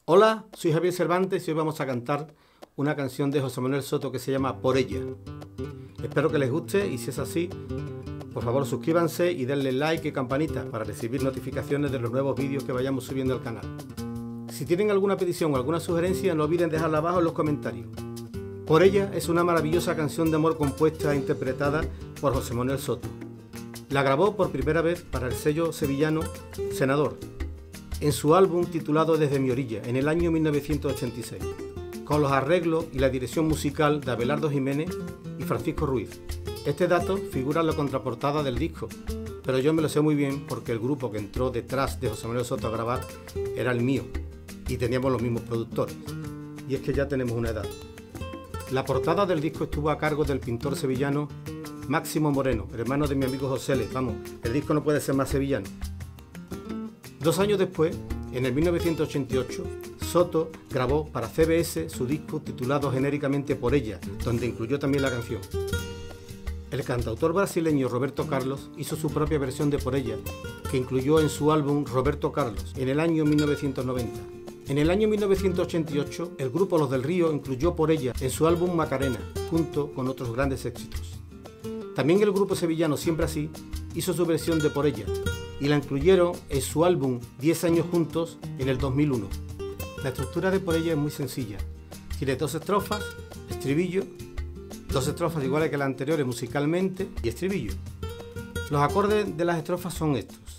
Hola, soy Javier Cervantes y hoy vamos a cantar una canción de José Manuel Soto que se llama Por ella. Espero que les guste y si es así, por favor suscríbanse y denle like y campanita para recibir notificaciones de los nuevos vídeos que vayamos subiendo al canal. Si tienen alguna petición o alguna sugerencia, no olviden dejarla abajo en los comentarios. Por ella es una maravillosa canción de amor compuesta e interpretada por José Manuel Soto. La grabó por primera vez para el sello sevillano Senador, en su álbum titulado Desde mi orilla, en el año 1986, con los arreglos y la dirección musical de Abelardo Jiménez y Francisco Ruiz. Este dato figura en la contraportada del disco, pero yo me lo sé muy bien porque el grupo que entró detrás de José Manuel Soto a grabar era el mío y teníamos los mismos productores, y es que ya tenemos una edad. La portada del disco estuvo a cargo del pintor sevillano Máximo Moreno, hermano de mi amigo José L. Vamos, el disco no puede ser más sevillano. 2 años después, en el 1988, Soto grabó para CBS su disco titulado genéricamente Por ella, donde incluyó también la canción. El cantautor brasileño Roberto Carlos hizo su propia versión de Por ella, que incluyó en su álbum Roberto Carlos, en el año 1990. En el año 1988, el grupo Los del Río incluyó Por ella en su álbum Macarena, junto con otros grandes éxitos. También el grupo sevillano Siempre Así hizo su versión de Por ella, y la incluyeron en su álbum 10 años juntos en el 2001. La estructura de Por ella es muy sencilla. Tiene 2 estrofas, estribillo, 2 estrofas iguales que las anteriores musicalmente y estribillo. Los acordes de las estrofas son estos: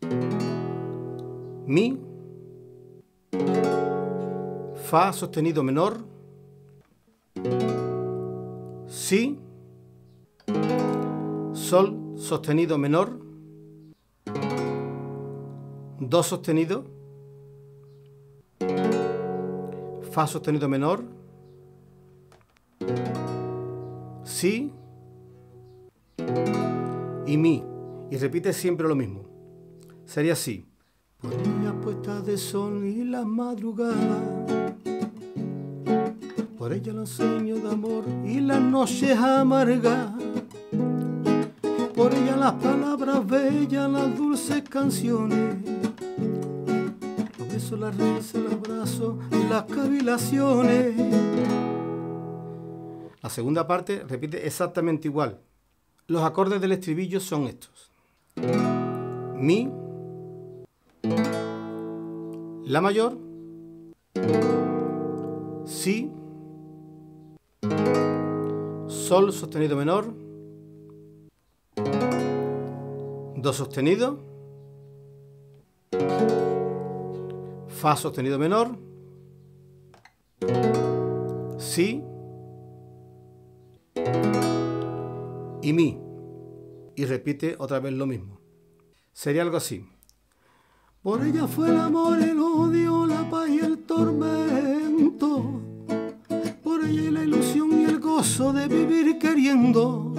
Mi, Fa sostenido menor, Si, Sol sostenido menor, Do sostenido, Fa sostenido menor, Si y Mi. Y repite siempre lo mismo. Sería así: por ella puesta de sol y la madrugada, por ella los sueños de amor y las noches amargas, por ella las palabras bellas, las dulces canciones, los besos, la risa, el abrazo, las cavilaciones. La segunda parte repite exactamente igual. Los acordes del estribillo son estos: Mi, La mayor, Si, Sol sostenido menor, Do sostenido, Fa sostenido menor, Si y Mi. Y repite otra vez lo mismo. Sería algo así: por ella fue el amor, el odio, la paz y el tormento, por ella y la ilusión y el gozo de vivir queriendo,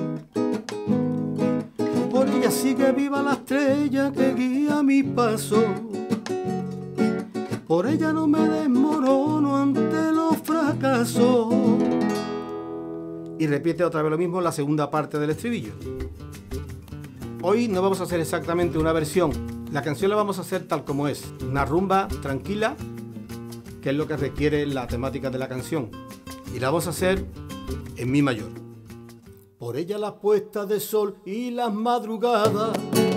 por ella sigue viva la estrella que guía mi paso, por ella no me desmorono ante los fracasos. Y repite otra vez lo mismo en la segunda parte del estribillo. Hoy no vamos a hacer exactamente una versión. La canción la vamos a hacer tal como es, una rumba tranquila, que es lo que requiere la temática de la canción, y la vamos a hacer en Mi mayor. Por ella las puestas de sol y las madrugadas,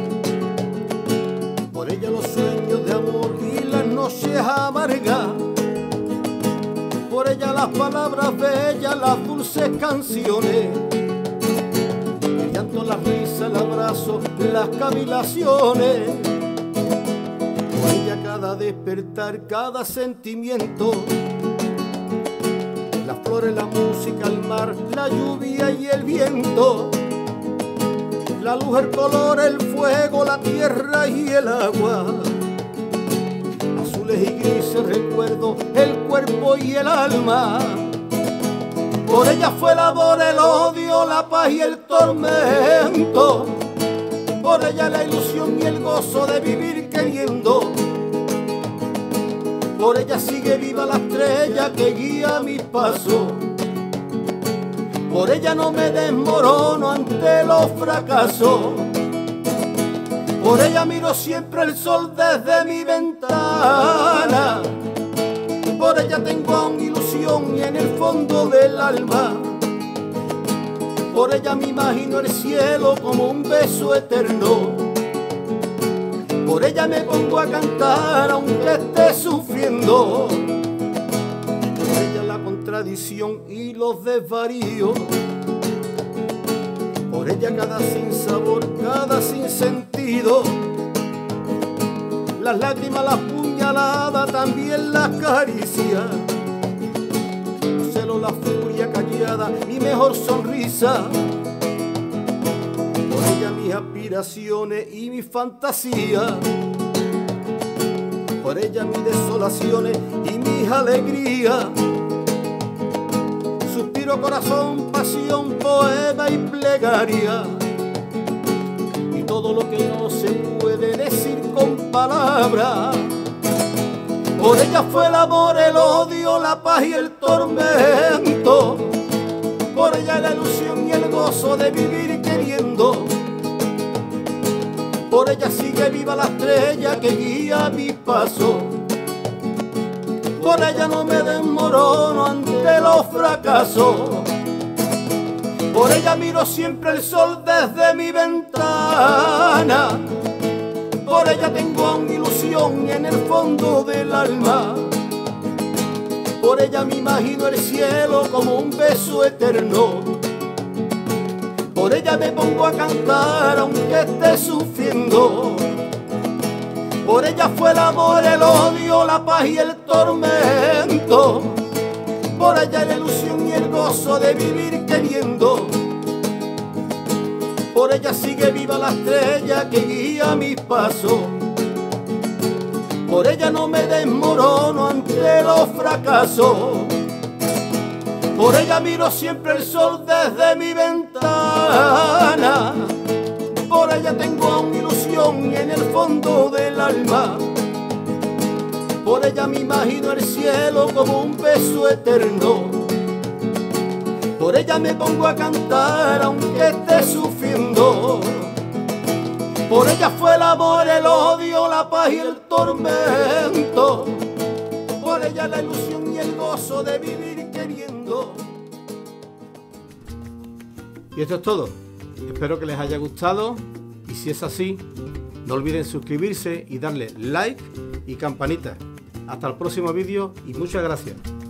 por ella los sueños de amor y las noches amargas, por ella las palabras bellas, las dulces canciones, el llanto, la risa, el abrazo, las cavilaciones, por ella cada despertar, cada sentimiento, las flores, la música, el mar, la lluvia y el viento, la luz, el color, el fuego, la tierra y el agua, azules y grises recuerdo, el cuerpo y el alma. Por ella fue el amor, el odio, la paz y el tormento, por ella la ilusión y el gozo de vivir queriendo, por ella sigue viva la estrella que guía mis pasos, por ella no me desmorono ante los fracasos, por ella miro siempre el sol desde mi ventana, en el fondo del alma. Por ella me imagino el cielo como un beso eterno. Por ella me pongo a cantar aunque esté sufriendo. Por ella la contradicción y los desvaríos. Por ella cada sinsabor, cada sinsentido. Las lágrimas, las puñaladas, también las caricias. Los celos, la furia callada, mi mejor sonrisa. Por ella mis aspiraciones y mis fantasías. Por ella mis desolaciones y mis alegrías. Suspiro, corazón, pasión, poema y plegaria. Y todo lo que no se puede decir con palabras. Por ella fue el amor, el odio, la paz y el tormento. Por ella la ilusión y el gozo de vivir queriendo. Por ella sigue viva la estrella que guía mi paso. Por ella no me desmorono ante los fracasos. Por ella miro siempre el sol desde mi ventana. Por ella tengo aún ilusión en el fondo del alma. Por ella me imagino el cielo como un beso eterno. Por ella me pongo a cantar aunque esté sufriendo. Por ella fue el amor, el odio, la paz y el tormento. Por ella la ilusión y el gozo de vivir queriendo. Por ella sigue viva la estrella que guía mis pasos. Por ella no me desmorono ante los fracasos. Por ella miro siempre el sol desde mi ventana. Por ella tengo aún ilusión en el fondo del alma. Por ella me imagino el cielo como un beso eterno. Por ella me pongo a cantar aunque esté sufriendo. Por ella fue el amor, el odio, la paz y el tormento. Por ella la ilusión y el gozo de vivir queriendo. Y esto es todo. Espero que les haya gustado. Y si es así, no olviden suscribirse y darle like y campanita. Hasta el próximo vídeo y muchas gracias.